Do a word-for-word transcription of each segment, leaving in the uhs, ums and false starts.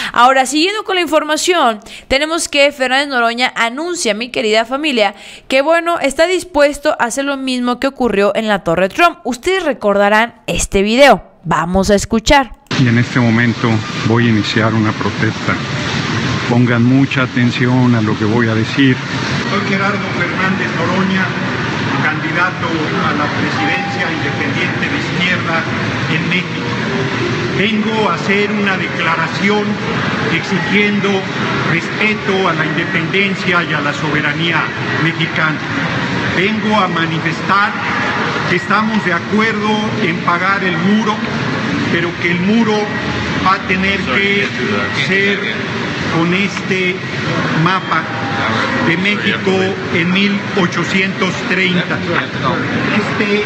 Ahora, siguiendo con la información, tenemos que Fernández Noroña anuncia, mi querida familia, que bueno, está dispuesto a hacer lo mismo que ocurrió en la Torre Trump. Ustedes recordarán este video. Vamos a escuchar. Y en este momento voy a iniciar una protesta. Pongan mucha atención a lo que voy a decir. Soy Gerardo Fernández Noroña, candidato a la presidencia independiente de izquierda en México. Vengo a hacer una declaración exigiendo respeto a la independencia y a la soberanía mexicana. Vengo a manifestar que estamos de acuerdo en pagar el muro, pero que el muro va a tener que ser con este mapa de México en mil ochocientos treinta. Este,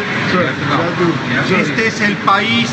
este es el país,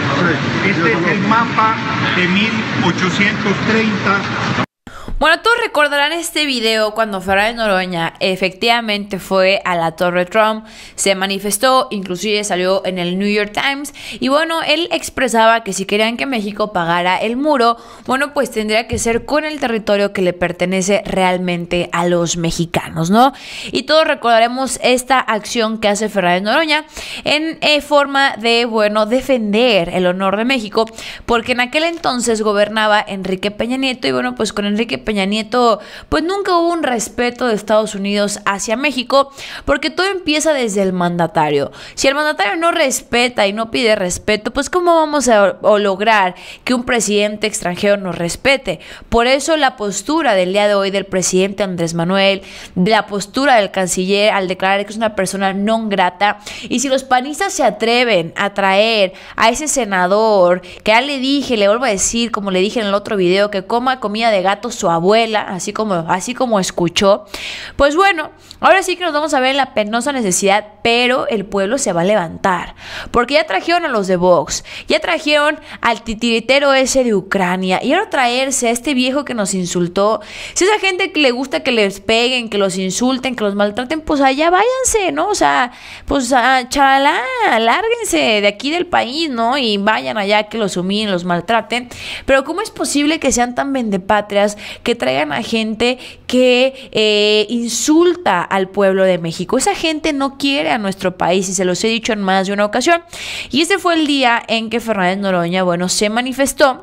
este es el mapa de mil ochocientos treinta. Bueno, todos recordarán este video cuando Fernández Noroña efectivamente fue a la Torre Trump, se manifestó, inclusive salió en el New York Times y bueno, él expresaba que si querían que México pagara el muro, bueno, pues tendría que ser con el territorio que le pertenece realmente a los mexicanos, ¿no? Y todos recordaremos esta acción que hace Fernández Noroña en eh, forma de, bueno, defender el honor de México, porque en aquel entonces gobernaba Enrique Peña Nieto y bueno, pues con Enrique Peña Nieto, pues nunca hubo un respeto de Estados Unidos hacia México, porque todo empieza desde el mandatario. Si el mandatario no respeta y no pide respeto, pues ¿cómo vamos a, a lograr que un presidente extranjero nos respete? Por eso la postura del día de hoy del presidente Andrés Manuel, la postura del canciller al declarar que es una persona non grata, y si los panistas se atreven a traer a ese senador, que ya le dije, le vuelvo a decir, como le dije en el otro video, que coma comida de gato su abuela, así como, así como escuchó, pues bueno, ahora sí que nos vamos a ver en la penosa necesidad, pero el pueblo se va a levantar, porque ya trajeron a los de Vox, ya trajeron al titiritero ese de Ucrania, y ahora traerse a este viejo que nos insultó. Si esa gente que le gusta que les peguen, que los insulten, que los maltraten, pues allá váyanse, ¿no? O sea, pues a chalá, lárguense de aquí del país, ¿no? Y vayan allá que los humillen, los maltraten. Pero ¿cómo es posible que sean tan vendepatrias, que traigan a gente que eh, insulta al pueblo de México? Esa gente no quiere a nuestro país y se los he dicho en más de una ocasión. Y este fue el día en que Fernández Noroña, bueno, se manifestó.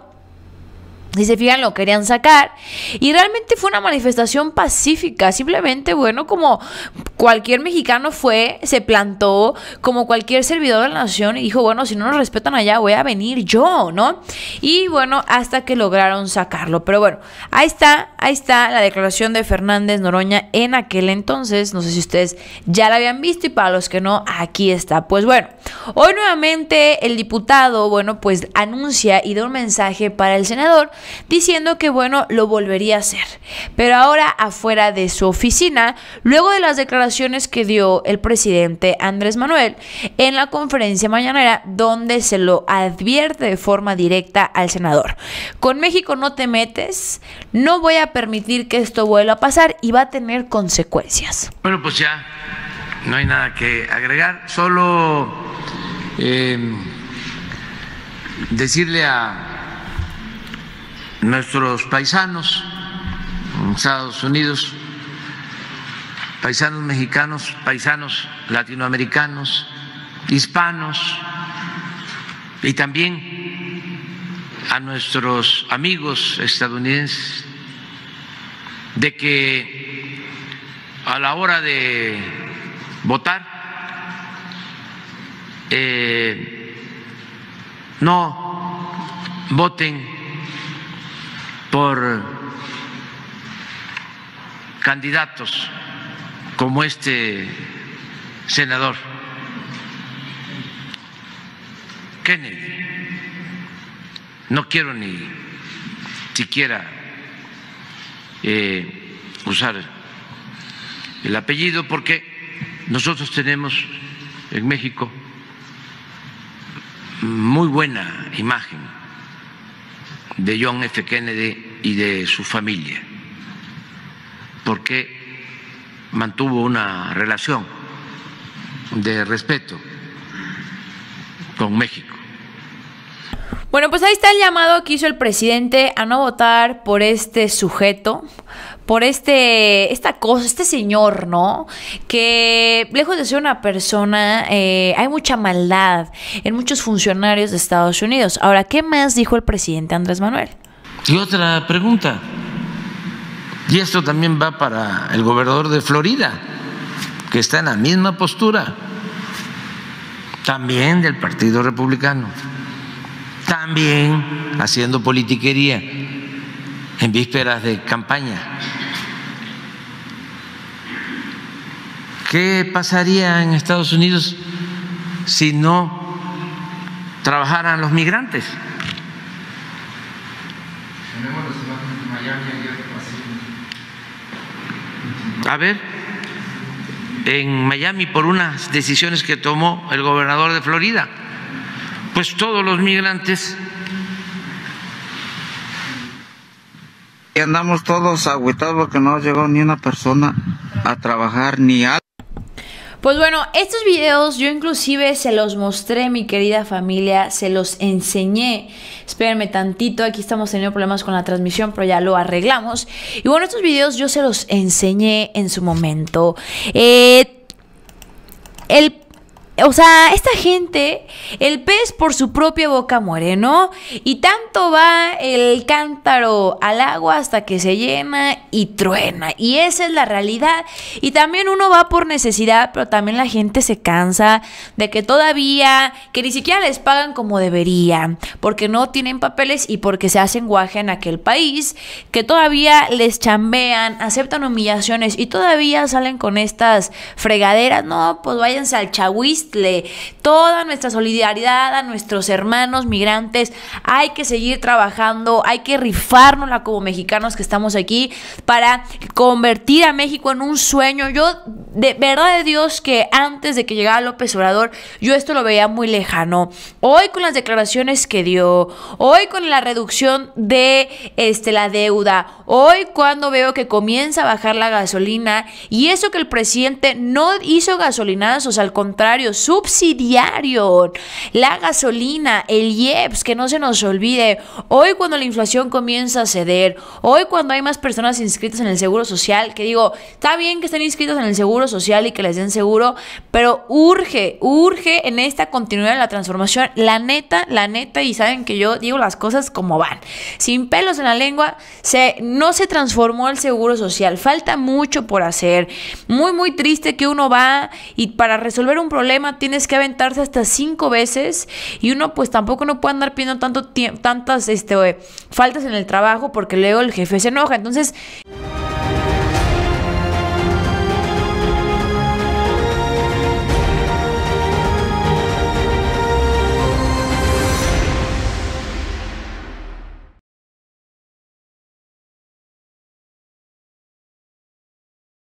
Si se fijan, lo querían sacar y realmente fue una manifestación pacífica, simplemente, bueno, como cualquier mexicano fue, se plantó como cualquier servidor de la nación y dijo, bueno, si no nos respetan allá, voy a venir yo, ¿no? Y bueno, hasta que lograron sacarlo, pero bueno, ahí está, ahí está la declaración de Fernández Noroña en aquel entonces, no sé si ustedes ya la habían visto y para los que no, aquí está. Pues bueno, hoy nuevamente el diputado, bueno, pues anuncia y da un mensaje para el senador, diciendo que bueno, lo volvería a hacer, pero ahora afuera de su oficina, luego de las declaraciones que dio el presidente Andrés Manuel en la conferencia mañanera, donde se lo advierte de forma directa al senador: con México no te metes, no voy a permitir que esto vuelva a pasar y va a tener consecuencias. Bueno, pues ya no hay nada que agregar, solo eh, decirle a nuestros paisanos en Estados Unidos, paisanos mexicanos, paisanos latinoamericanos, hispanos, y también a nuestros amigos estadounidenses, de que a la hora de votar eh, no voten por candidatos como este senador Kennedy. No quiero ni siquiera eh, usar el apellido porque nosotros tenemos en México muy buena imagen de John F. Kennedy y de su familia, porque mantuvo una relación de respeto con México. Bueno, pues ahí está el llamado que hizo el presidente a no votar por este sujeto, por este, esta cosa, este señor, ¿no? Que lejos de ser una persona, eh, hay mucha maldad en muchos funcionarios de Estados Unidos. Ahora, ¿qué más dijo el presidente Andrés Manuel? Y otra pregunta, y esto también va para el gobernador de Florida, que está en la misma postura, también del Partido Republicano, también haciendo politiquería en vísperas de campaña. ¿Qué pasaría en Estados Unidos si no trabajaran los migrantes? A ver, en Miami, por unas decisiones que tomó el gobernador de Florida, pues todos los migrantes. Y andamos todos agüitados porque no llegó ni una persona a trabajar ni algo. Pues bueno, estos videos yo inclusive se los mostré, mi querida familia, se los enseñé. Espérenme tantito, aquí estamos teniendo problemas con la transmisión, pero ya lo arreglamos. Y bueno, estos videos yo se los enseñé en su momento. Eh, el O sea, esta gente, el pez por su propia boca muere, ¿no? Y tanto va el cántaro al agua hasta que se llena y truena. Y esa es la realidad. Y también uno va por necesidad, pero también la gente se cansa de que todavía, que ni siquiera les pagan como deberían, porque no tienen papeles y porque se hacen guaje en aquel país, que todavía les chambean, aceptan humillaciones y todavía salen con estas fregaderas. No, pues váyanse al Chahuiste. Toda nuestra solidaridad a nuestros hermanos migrantes. Hay que seguir trabajando, hay que rifárnosla como mexicanos que estamos aquí para convertir a México en un sueño. Yo, de verdad de Dios, que antes de que llegara López Obrador, yo esto lo veía muy lejano. Hoy con las declaraciones que dio, hoy con la reducción de este, la deuda, hoy cuando veo que comienza a bajar la gasolina, y eso que el presidente no hizo gasolinazos, al contrario, subsidiario la gasolina, el I E P S, que no se nos olvide. Hoy cuando la inflación comienza a ceder, hoy cuando hay más personas inscritas en el Seguro Social, que digo, está bien que estén inscritos en el Seguro Social y que les den seguro, pero urge, urge en esta continuidad de la transformación, la neta, la neta, y saben que yo digo las cosas como van, sin pelos en la lengua. Se, no se transformó el Seguro Social, falta mucho por hacer. Muy muy triste que uno va y para resolver un problema tienes que aventarse hasta cinco veces, y uno pues tampoco no puede andar pidiendo tanto tantas este, faltas en el trabajo, porque luego el jefe se enoja. Entonces